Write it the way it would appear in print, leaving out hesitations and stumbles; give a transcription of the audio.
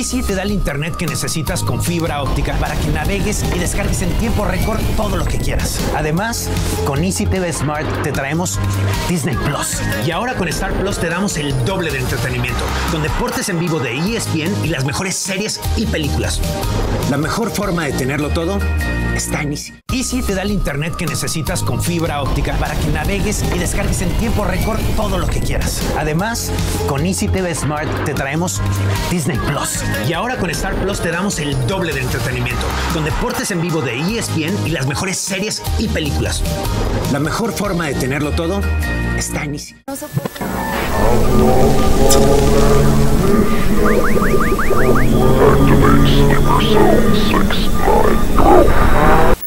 Easy te da el internet que necesitas con fibra óptica para que navegues y descargues en tiempo récord todo lo que quieras. Además, con Easy TV Smart te traemos Disney Plus. Y ahora con Star Plus te damos el doble de entretenimiento, con deportes en vivo de ESPN y las mejores series y películas. La mejor forma de tenerlo todo está en Easy. Easy te da el internet que necesitas con fibra óptica para que navegues y descargues en tiempo récord todo lo que quieras. Además, con Easy TV Smart te traemos Disney Plus. Y ahora con Star Plus te damos el doble de entretenimiento, con deportes en vivo de ESPN y las mejores series y películas. La mejor forma de tenerlo todo está en Easy. Activate Sleeper Cell 6 9 Pro.